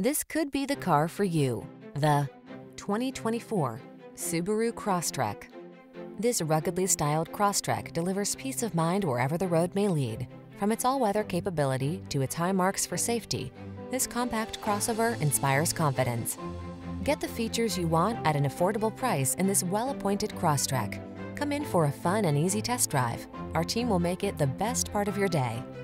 This could be the car for you. The 2024 Subaru Crosstrek. This ruggedly styled Crosstrek delivers peace of mind wherever the road may lead. From its all-weather capability to its high marks for safety, this compact crossover inspires confidence. Get the features you want at an affordable price in this well-appointed Crosstrek. Come in for a fun and easy test drive. Our team will make it the best part of your day.